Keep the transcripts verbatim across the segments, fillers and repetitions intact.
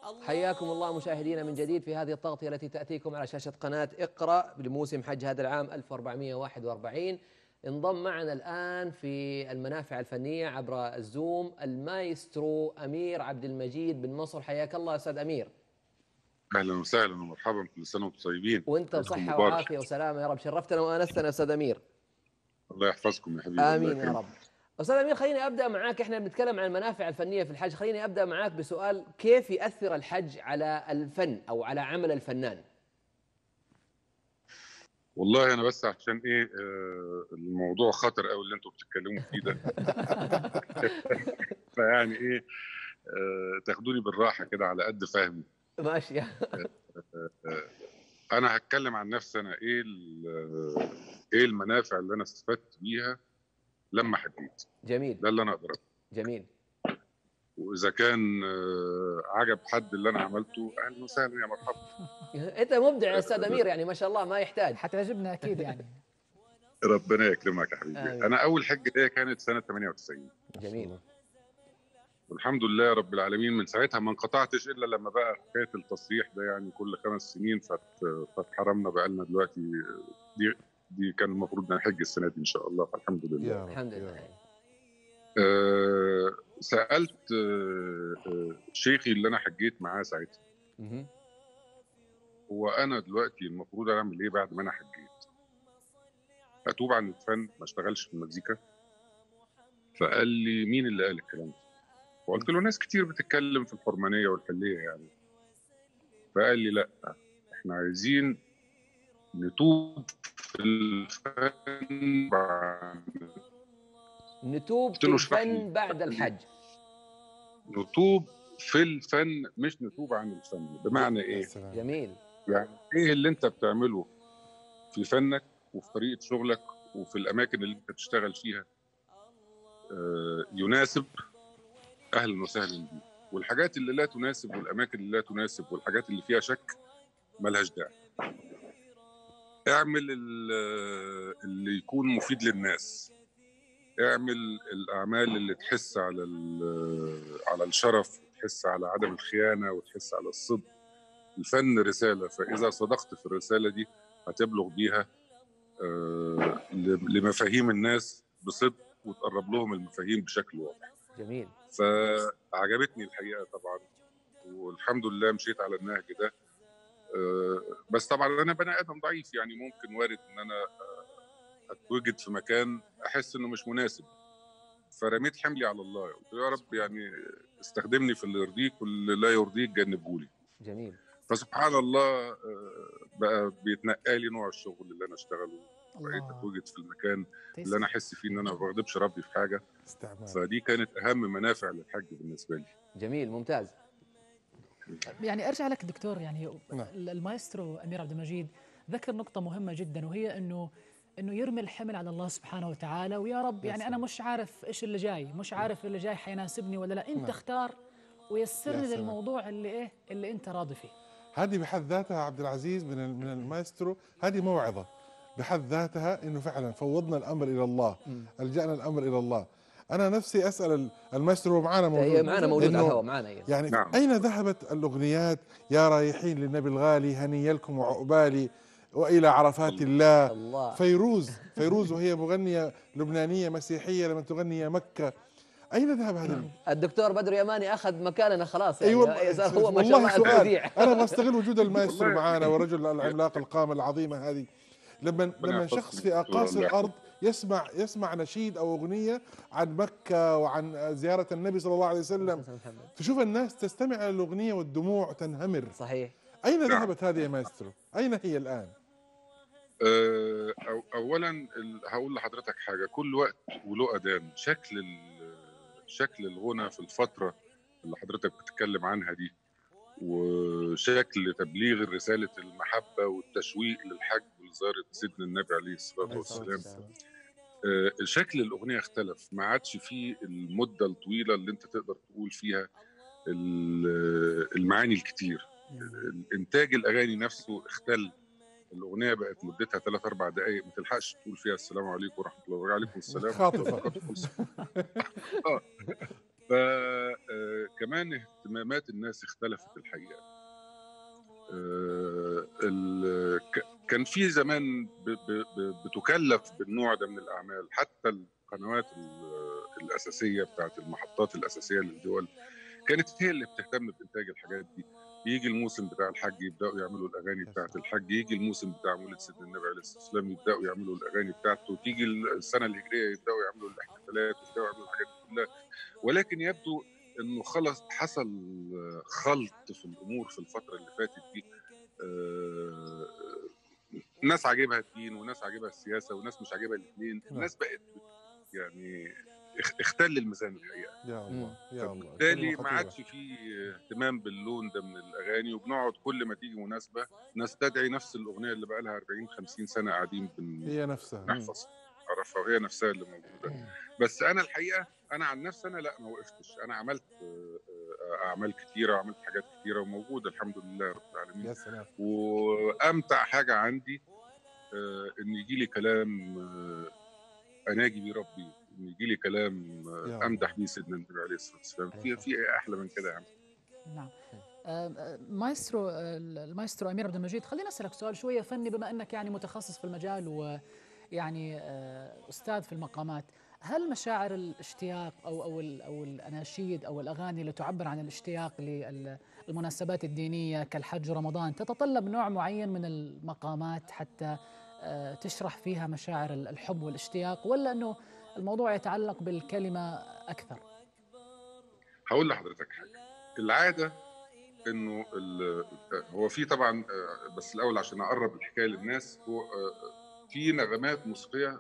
حياكم الله مشاهدينا من جديد في هذه التغطية التي تأتيكم على شاشة قناة اقرأ لموسم حج هذا العام ألف وأربعمئة وواحد وأربعين. انضم معنا الآن في المنافع الفنية عبر الزوم المايسترو أمير عبد المجيد بن نصر. حياك الله أستاذ أمير. اهلا وسهلا ومرحبا، كل سنه وانتم طيبين. وانت بصحة وعافية وسلامة يا رب. شرفتنا وآنستنا أستاذ أمير. الله يحفظكم يا حبيبي. آمين يا رب. أستاذ أمير، خليني أبدأ معك، إحنا بنتكلم عن المنافع الفنية في الحج، خليني أبدأ معك بسؤال: كيف يأثر الحج على الفن أو على عمل الفنان؟ والله أنا بس عشان إيه آه الموضوع خطر قوي اللي أنتم بتتكلموا فيه ده. فيعني إيه آه تاخدوني بالراحة كده على قد فهمي. ماشي. آه آه أنا هتكلم عن نفسي. أنا إيه إيه المنافع اللي أنا استفدت بيها لما حجيت. جميل. ده اللي أنا أقدر. جميل. واذا كان عجب حد اللي انا عملته اهلا وسهلا يا مرحبا. انت مبدع يا استاذ امير، يعني ما شاء الله ما يحتاج. حتعجبنا اكيد يعني. ربنا يكرمك يا حبيبي. آمين. انا اول حجه ليا كانت سنه ثمانية وتسعين. جميل. والحمد لله رب العالمين من ساعتها ما انقطعتش الا لما بقى حكايه التصريح ده، يعني كل خمس سنين فاتحرمنا. بقى لنا دلوقتي دي دي كان المفروض نحج السنه دي ان شاء الله، فالحمد لله. الحمد لله. أه سألت أه شيخي اللي أنا حجيت معاه ساعتها، هو أنا دلوقتي المفروض أعمل إيه بعد ما أنا حجيت؟ أتوب عن الفن، ما أشتغلش في المزيكا؟ فقال لي: مين اللي قال الكلام ده؟ وقلت له: ناس كتير بتتكلم في الحرمانية والحلية يعني. فقال لي: لأ، إحنا عايزين نتوب في الفن بعد نتوب في الفن بعد الحج. نتوب في الفن مش نتوب عن الفن. بمعنى ايه؟ جميل. يعني ايه اللي انت بتعمله في فنك وفي طريقة شغلك وفي الاماكن اللي انت بتشتغل فيها آه يناسب، اهلا وسهلا بيه. والحاجات اللي لا تناسب والاماكن اللي لا تناسب والحاجات اللي فيها شك ملهاش داعي. اعمل اللي يكون مفيد للناس، اعمل الاعمال اللي تحس على على الشرف، تحس على عدم الخيانه، وتحس على الصدق. الفن رساله، فاذا صدقت في الرساله دي هتبلغ بيها لمفاهيم الناس بصدق وتقرب لهم المفاهيم بشكل واضح. جميل. فعجبتني الحقيقه طبعا، والحمد لله مشيت على النهج ده. بس طبعا انا بني ادم ضعيف، يعني ممكن وارد ان انا اتوجد في مكان احس انه مش مناسب، فرميت حملي على الله. قلت يا رب يعني استخدمني في اللي يرضيك واللي لا يرضيك جنبهولي. جميل. فسبحان الله بقى بيتنقى لي نوع الشغل اللي انا اشتغله، بقيت اتوجد في المكان اللي انا احس فيه ان انا ما بغضبش ربي في حاجه. فدي كانت اهم منافع للحج بالنسبه لي. جميل، ممتاز. يعني ارجع لك دكتور، يعني المايسترو امير عبد المجيد ذكر نقطه مهمه جدا، وهي انه انه يرمي الحمل على الله سبحانه وتعالى، ويا رب يعني انا مش عارف ايش اللي جاي، مش عارف اللي جاي حيناسبني ولا لا، انت اختار ويسرني للموضوع اللي ايه اللي انت راضي فيه. هذه بحد ذاتها عبد العزيز من من المايسترو، هذه موعظه بحد ذاتها، انه فعلا فوضنا الامر الى الله، الجانا الامر الى الله. انا نفسي اسال المايسترو معنا موجود، معنا موجود على الهواء معنا يعني نعم. اين ذهبت الاغنيات يا رايحين للنبي الغالي هنيا لكم وعقبالي والى عرفات الله. الله. فيروز فيروز وهي مغنيه لبنانيه مسيحيه لما تغني يا مكه، اين ذهب هذا؟ الدكتور بدر يماني اخذ مكاننا خلاص، يعني أيوة هو ما شاء الله سؤال. انا بستغل وجود المايسترو معنا ورجل العملاق القامه العظيمه هذه. لما لما شخص في اقاصي الارض يسمع يسمع نشيد او اغنيه عن مكه وعن زياره النبي صلى الله عليه وسلم، تشوف الناس تستمع الى الاغنيه والدموع تنهمر. صحيح. اين ذهبت هذه يا مايسترو؟ اين هي الان؟ أو اولا هقول لحضرتك حاجه، كل وقت وله اذان. شكل شكل الغنى في الفتره اللي حضرتك بتتكلم عنها دي، وشكل تبليغ رساله المحبه والتشويق للحج ولزياره سيدنا النبي عليه الصلاه والسلام، شكل الاغنيه اختلف. ما عادش فيه المده الطويله اللي انت تقدر تقول فيها المعاني الكتير. الانتاج الاغاني نفسه اختل. الاغنيه بقت مدتها ثلاث اربع دقائق، ما تلحقش تقول فيها السلام عليكم ورحمه الله وعليكم السلام. خاطفه. اه كمان اهتمامات الناس اختلفت الحقيقه. آه كان في زمان بتكلف بالنوع ده من الاعمال، حتى القنوات الاساسيه بتاعت المحطات الاساسيه للدول كانت هي اللي بتهتم بانتاج الحاجات دي. يجي الموسم بتاع الحج يبداوا يعملوا الاغاني بتاعت الحج، يجي الموسم بتاع مولد سيدنا النبي عليه الصلاه والسلام يبداوا يعملوا الاغاني بتاعته، تيجي السنه الهجريه يبداوا يعملوا الاحتفالات ويبداوا يعملوا الحاجات دي كلها. ولكن يبدو انه خلص حصل خلط في الامور في الفتره اللي فاتت دي. آه ناس عاجبها الدين وناس عاجبها السياسه وناس مش عاجبها الاثنين. الناس بقت يعني اختل الميزان الحقيقه. يا الله يا الله. بالتالي ما عادش فيه اهتمام باللون ده من الاغاني، وبنقعد كل ما تيجي مناسبه نستدعي نفس الاغنيه اللي بقى لها أربعين خمسين سنه قاعدين بن هي نفسها نحفظ نعرفها وهي نفسها اللي موجوده. بس انا الحقيقه انا عن نفسي انا لا ما وقفتش، انا عملت اعمال كتيره وعملت حاجات كتيره وموجوده الحمد لله رب العالمين. يا سلام. وامتع حاجه عندي ان يجي لي كلام اناجي بيه ربي، ان يجي لي كلام امدح بيه سيدنا النبي عليه الصلاه والسلام. في في ايه احلى من كده يا عم؟ نعم. مايسترو المايسترو امير عبد المجيد، خليني اسالك سؤال شويه فني، بما انك يعني متخصص في المجال ويعني استاذ في المقامات. هل مشاعر الاشتياق او او او الاناشيد او الاغاني اللي تعبر عن الاشتياق للمناسبات الدينيه كالحج ورمضان تتطلب نوع معين من المقامات حتى تشرح فيها مشاعر الحب والاشتياق، ولا انه الموضوع يتعلق بالكلمه اكثر؟ هقول لحضرتك حاجه. العاده انه هو في طبعا، بس الاول عشان اقرب الحكايه للناس، هو في نغمات موسيقيه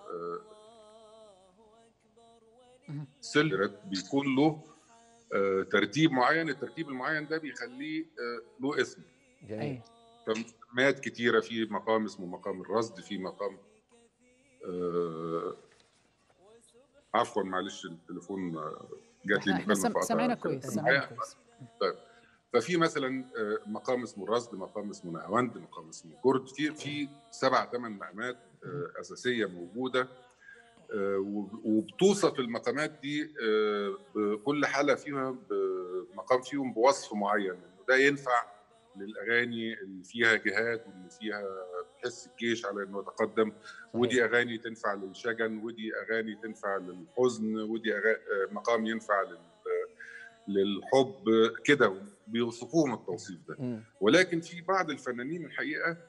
سلرت بيكون له ترتيب معين، الترتيب المعين ده بيخليه له اسم. جميل. فمقامات كتيره، في مقام اسمه مقام الرصد، في مقام آه عفوا معلش التليفون جات لي مكالمه. سامعينك كويس سامعينك كويس. طيب ففي مثلا مقام اسمه الرصد، مقام اسمه نهاوند، مقام اسمه كرد، في في سبع ثمان مقامات اساسيه موجوده، وبتوصف المقامات دي كل حاله فيها مقام فيهم بوصف معين، انه ده ينفع للاغاني اللي فيها جهاد واللي فيها تحس الجيش على انه يتقدم، ودي اغاني تنفع للشجن، ودي اغاني تنفع للحزن، ودي مقام ينفع لل للحب كده، بيوصفوهم التوصيف ده. ولكن في بعض الفنانين الحقيقه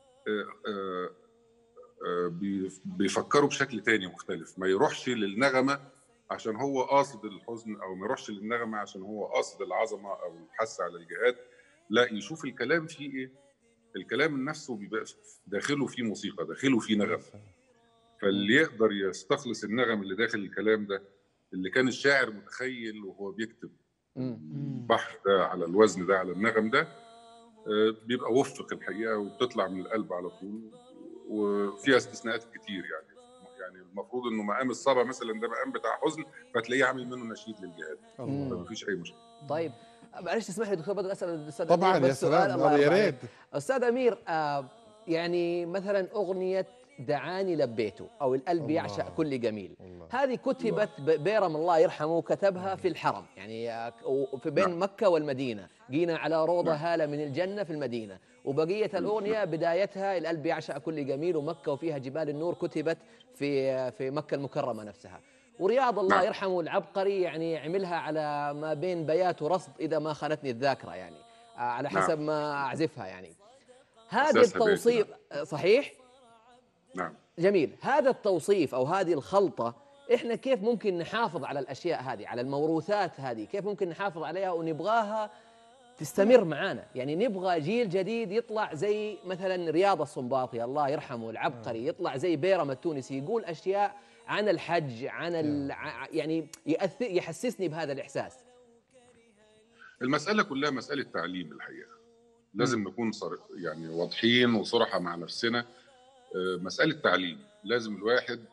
بيفكروا بشكل تاني مختلف، ما يروحش للنغمه عشان هو قاصد الحزن، او ما يروحش للنغمه عشان هو قاصد العظمه او الحث على الجهاد، لا يشوف الكلام فيه ايه. الكلام نفسه بيبقى داخله فيه موسيقى، داخله فيه نغم. فاللي يقدر يستخلص النغم اللي داخل الكلام ده، اللي كان الشاعر متخيل وهو بيكتب البحر ده على الوزن ده على النغم ده، بيبقى وفق الحقيقه وبتطلع من القلب على طول. وفيها استثناءات كتير يعني يعني المفروض انه مقام الصبا مثلا ده مقام بتاع حزن، فتلاقيه عامل منه نشيد للجهاد، فما فيش اي مشكله. طيب معلش تسمح لي دكتور بدر اسال الاستاذ طبعا أمير يا سلام يا ريت. استاذ امير، آه يعني مثلا اغنيه دعاني لبيته او القلب يعشق كل جميل، الله. هذه كتبت بيرم الله يرحمه كتبها في الحرم، يعني في بين نعم. مكه والمدينه، جينا على روضه نعم. هاله من الجنه في المدينه، وبقيه الاغنيه بدايتها القلب يعشق كل جميل، ومكه وفيها جبال النور كتبت في في مكه المكرمه نفسها. ورياض الله نعم. يرحمه العبقري يعني عملها على ما بين بيات ورصد اذا ما خانتني الذاكره، يعني على حسب نعم. ما اعزفها. يعني هذا التوصيف نعم. صحيح؟ نعم. جميل. هذا التوصيف او هذه الخلطه احنا كيف ممكن نحافظ على الاشياء هذه، على الموروثات هذه، كيف ممكن نحافظ عليها ونبغاها تستمر معانا؟ يعني نبغى جيل جديد يطلع زي مثلا رياض السنباطي الله يرحمه العبقري، يطلع زي بيرم التونسي يقول اشياء عن الحج، عن ال... يعني يأثر يحسسني بهذا الاحساس. المساله كلها مساله تعليم الحقيقه، لازم م. نكون صر... يعني واضحين وصراحه مع نفسنا. مساله تعليم، لازم الواحد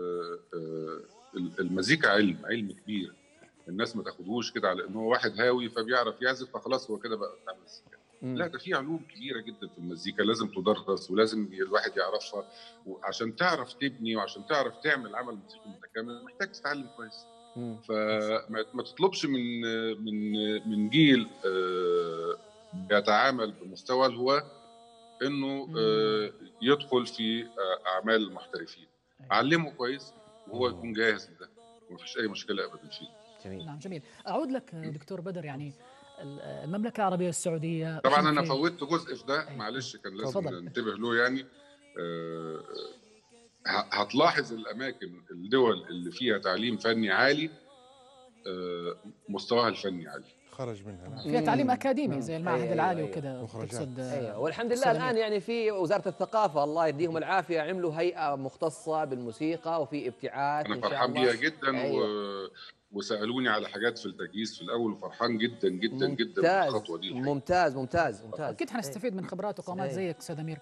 المزيكا علم علم كبير، الناس ما تاخدهوش كده على انه واحد هاوي فبيعرف يعزف فخلاص هو كده بقى بتاع مزيكا. لا، ده في علوم كبيره جدا في المزيكا لازم تدرس ولازم الواحد يعرفها، وعشان تعرف تبني وعشان تعرف تعمل عمل موسيقي متكامل محتاج تتعلم كويس. فما تطلبش من من من جيل بيتعامل بمستوى الهواة انه يدخل في اعمال المحترفين. علمه كويس وهو يكون جاهز لده، ومفيش اي مشكله ابدا فيه. جميل. نعم جميل. اعود لك دكتور بدر، يعني المملكه العربيه السعوديه طبعا انا فوتت جزء في ده، معلش كان لازم فضل. ننتبه له. يعني هتلاحظ الاماكن الدول اللي فيها تعليم فني عالي مستواها الفني عالي، خرج منها. نعم. فيها تعليم اكاديمي زي المعهد أيوة العالي أيوة وكذا تقصد. ايوه والحمد لله الان يعني في وزاره الثقافه الله يديهم العافيه عملوا هيئه مختصه بالموسيقى وفي ابتعاث. انا فرحان بيها جدا. أيوة. و... وسالوني على حاجات في التجهيز في الاول، وفرحان جدا جدا ممتاز جدا بالخطوه دي. ممتاز ممتاز ممتاز. اكيد حنستفيد من خبرات وقامات زيك استاذ امير.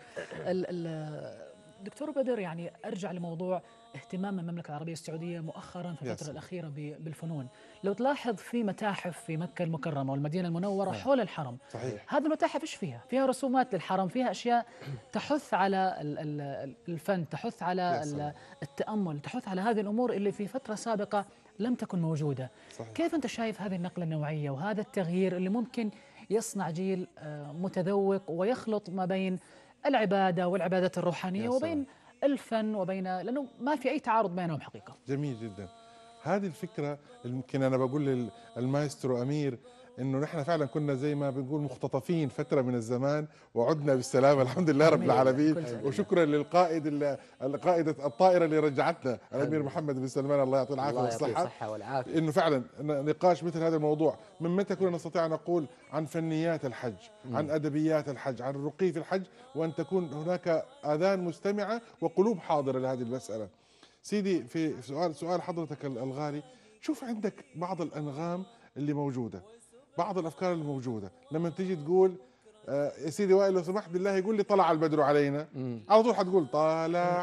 دكتور بدر، يعني ارجع لموضوع اهتمام المملكه العربيه السعوديه مؤخرا في الفتره الاخيره بالفنون. لو تلاحظ في متاحف في مكه المكرمه والمدينه المنوره حول الحرم. صحيح. هذه المتاحف ايش فيها؟ فيها رسومات للحرم، فيها اشياء تحث على الفن، تحث على التامل، تحث على هذه الامور اللي في فتره سابقه لم تكن موجوده. صحيح. كيف انت شايف هذه النقله النوعيه وهذا التغيير اللي ممكن يصنع جيل متذوق ويخلط ما بين العبادة والعبادات الروحانية وبين الفن وبين، لأنه ما في أي تعارض بينهم حقيقة؟ جميل جدا. هذه الفكرة يمكن أنا بقول للمايسترو أمير إنه نحن فعلا كنا زي ما بنقول مختطفين فترة من الزمان وعدنا بالسلامة الحمد لله رب العالمين. وشكرا للقائد القائدة الطائرة اللي رجعتنا الأمير محمد بن سلمان الله يعطيه العافية والصحة والعافية. إنه فعلا نقاش مثل هذا الموضوع من متى كنا نستطيع أن نقول عن فنيات الحج، عن أدبيات الحج، عن الرقي في الحج، وأن تكون هناك آذان مستمعة وقلوب حاضرة لهذه المسألة. سيدي في سؤال سؤال حضرتك الغالي، شوف عندك بعض الأنغام اللي موجودة، بعض الافكار الموجوده، لما تيجي تقول آه يا سيدي وائل لو سمحت بالله يقول لي طلع البدر علينا، مم. على طول حتقول طلع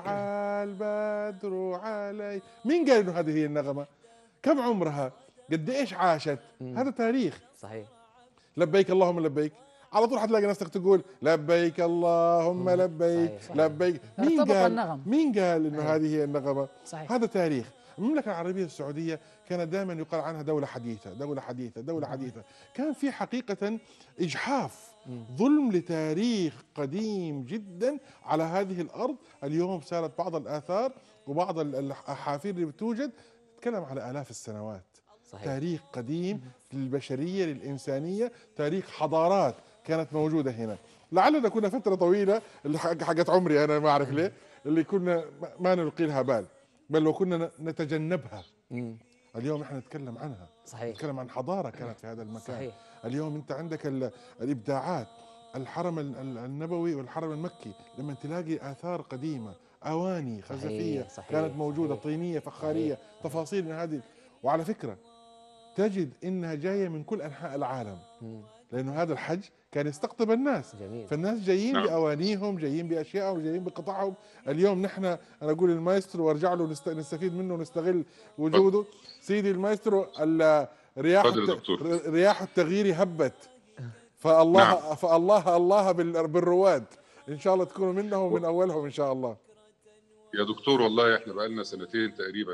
البدر علي. مين قال انه هذه هي النغمه؟ كم عمرها؟ قد ايش عاشت؟ مم. هذا تاريخ. صحيح. لبيك اللهم لبيك، على طول حتلاقي نفسك تقول لبيك اللهم لبيك. صحيح. صحيح. لبيك. مين قال النغم. مين قال انه أيوه. هذه هي النغمه؟ صحيح. هذا تاريخ. المملكة العربية السعودية كان دائما يقال عنها دولة حديثة دولة حديثة دولة حديثة. كان في حقيقة إجحاف، ظلم لتاريخ قديم جدا على هذه الأرض. اليوم صارت بعض الآثار وبعض الأحافير اللي بتوجد تتكلم على آلاف السنوات. صحيح. تاريخ قديم للبشرية للإنسانية، تاريخ حضارات كانت موجودة هنا. لعلنا كنا فترة طويلة اللي حقت عمري أنا ما أعرف ليه اللي كنا ما نلقي لها بال، بل لو كنا نتجنبها. مم. اليوم احنا نتكلم عنها. صحيح. نتكلم عن حضارة كانت في هذا المكان. صحيح. اليوم انت عندك الابداعات، الحرم النبوي والحرم المكي لما تلاقي آثار قديمة، أواني خزفية. صحيح. صحيح. كانت موجودة. صحيح. طينية فخارية. صحيح. تفاصيل من هذه. وعلى فكرة تجد انها جاية من كل انحاء العالم. مم. لانه هذا الحج كان يستقطب الناس. جميل. فالناس جايين نعم. باوانيهم، جايين باشيائهم، جايين بقطعهم. اليوم نحن انا اقول المايسترو وارجع له نستفيد منه ونستغل وجوده. سيدي المايسترو رياح الت... رياح التغيير هبت، فالله نعم. فالله الله بالرواد ان شاء الله تكونوا منهم من اولهم ان شاء الله. يا دكتور والله احنا بقالنا سنتين تقريبا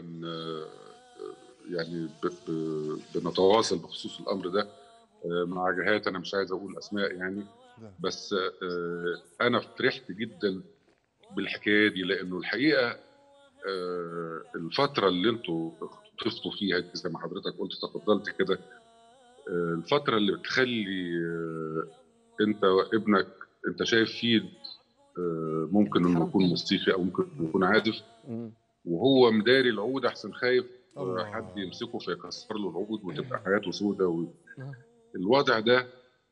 يعني بنتواصل بخصوص الامر ده مع جهات انا مش عايز اقول اسماء يعني، بس انا فرحت جدا بالحكايه دي، لانه الحقيقه الفتره اللي انتوا اختطفتوا فيها دي زي ما حضرتك قلت تفضلت كده، الفتره اللي بتخلي انت وابنك انت شايف فيه ممكن انه يكون موسيقي او ممكن يكون عازف وهو مداري العود احسن خايف حد يمسكه فيكسر له العود وتبقى حياته سودة و... الوضع ده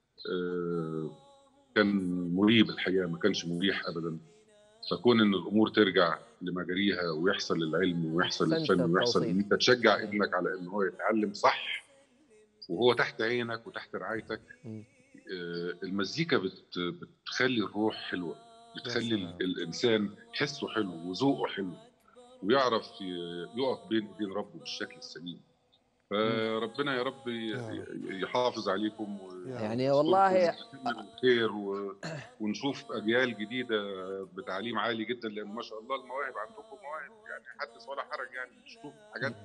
كان مريب الحقيقه، ما كانش مريح ابدا. فكون ان الامور ترجع لمجاريها ويحصل العلم ويحصل الفن ويحصل ان انت تشجع ابنك على ان هو يتعلم صح وهو تحت عينك وتحت رعايتك. المزيكا بت... بتخلي الروح حلوه، بتخلي الانسان حسه حلو وذوقه حلو ويعرف يقف بين ايدين ربه بالشكل السليم. فربنا يا رب يحافظ عليكم يعني والله خير و... ونشوف اجيال جديده بتعليم عالي جدا، لان ما شاء الله المواهب عندكم مواهب يعني حدث ولا حرج، يعني نشوف حاجات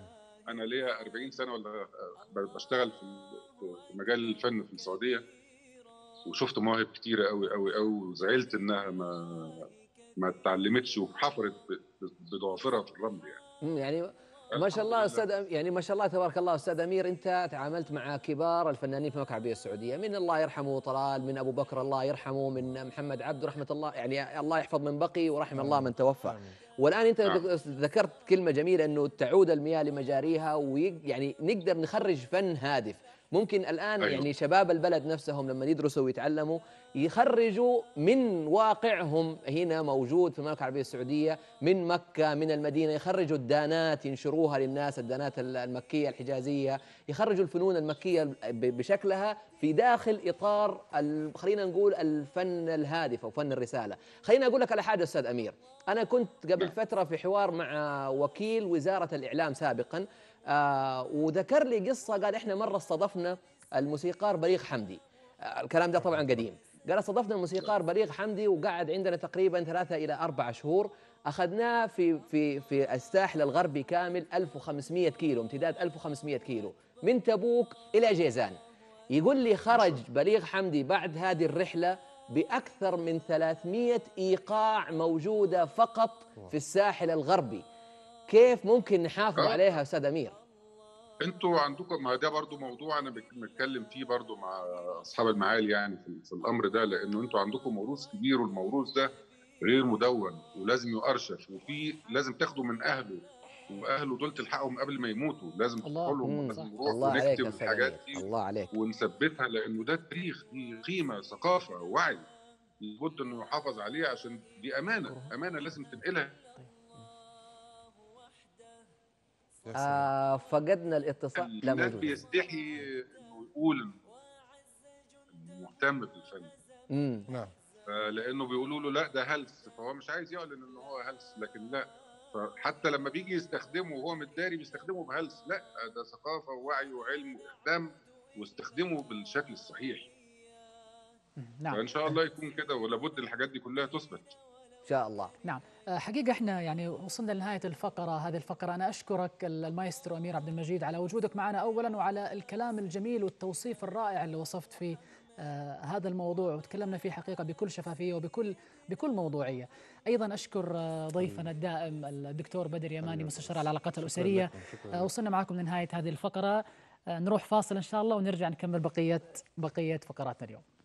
انا ليا أربعين سنه ولا بشتغل في في مجال الفن في السعوديه، وشفت مواهب كتيره قوي قوي قوي، وزعلت انها ما ما اتعلمتش وحفرت بضوافرها في الرمل يعني. يعني ما شاء الله استاذ، يعني ما شاء الله تبارك الله استاذ امير، انت تعاملت مع كبار الفنانين في المملكه العربيه السعوديه، من الله يرحمه طلال، من ابو بكر الله يرحمه، من محمد عبد رحمه الله، يعني الله يحفظ من بقي ورحم الله من توفى. والان انت ذكرت كلمه جميله انه تعود المياه لمجاريها، ويعني نقدر نخرج فن هادف. ممكن الآن أيوه. يعني شباب البلد نفسهم لما يدرسوا ويتعلموا يخرجوا من واقعهم هنا موجود في المملكة العربية السعودية، من مكة من المدينة، يخرجوا الدانات ينشروها للناس، الدانات المكية الحجازية، يخرجوا الفنون المكية بشكلها في داخل إطار خلينا نقول الفن الهادف أو فن الرسالة. خلينا أقول لك على حاجة أستاذ أمير، أنا كنت قبل فترة في حوار مع وكيل وزارة الإعلام سابقا، آه وذكر لي قصة، قال إحنا مرة استضفنا الموسيقار بليغ حمدي، آه الكلام ده طبعا قديم، قال استضفنا الموسيقار بليغ حمدي وقعد عندنا تقريبا ثلاثة إلى أربعة شهور، أخذناه في في في الساحل الغربي كامل ألف وخمسمئة كيلو، امتداد ألف وخمسمئة كيلو من تبوك إلى جيزان. يقول لي خرج بليغ حمدي بعد هذه الرحلة بأكثر من ثلاثمئة إيقاع موجودة فقط في الساحل الغربي. كيف ممكن نحافظ أه؟ عليها أستاذ أمير؟ انتوا عندكم، ما ده برضو موضوع انا بتكلم فيه برضو مع اصحاب المعالي يعني في, في الامر ده، لانه انتوا عندكم موروث كبير، والموروث ده غير مدون ولازم يؤرشف، وفي لازم تاخدوا من اهله، واهله دول تلحقهم قبل ما يموتوا، لازم تروحوا لهم، لازم نروح ونكتب الحاجات دي الله عليك ونثبتها، لانه ده تاريخ، دي قيمه، ثقافه، وعي، لابد انه يحافظ عليه، عشان دي امانه، امانه لازم تنقلها. آه فقدنا الاتصال. لا الناس بيستحي انه يقول انه مهتم بالفن. امم نعم. لانه بيقولوا له لا ده هلس، فهو مش عايز يعلن ان هو هلس، لكن لا، فحتى لما بيجي يستخدمه وهو متداري بيستخدمه بهلس، لا ده ثقافه ووعي وعلم واهتمام، واستخدمه بالشكل الصحيح. نعم. فان شاء الله يكون كده، ولابد الحاجات دي كلها تثبت إن شاء الله. نعم، حقيقة احنا يعني وصلنا لنهاية الفقرة، هذه الفقرة أنا أشكرك المايسترو أمير عبد المجيد على وجودك معنا أولا، وعلى الكلام الجميل والتوصيف الرائع اللي وصفت فيه آه هذا الموضوع، وتكلمنا فيه حقيقة بكل شفافية وبكل بكل موضوعية. أيضا أشكر آه ضيفنا الدائم الدكتور بدر يماني مستشار العلاقات الأسرية. آه وصلنا معكم لنهاية هذه الفقرة، آه نروح فاصل إن شاء الله ونرجع نكمل بقية بقية فقراتنا اليوم.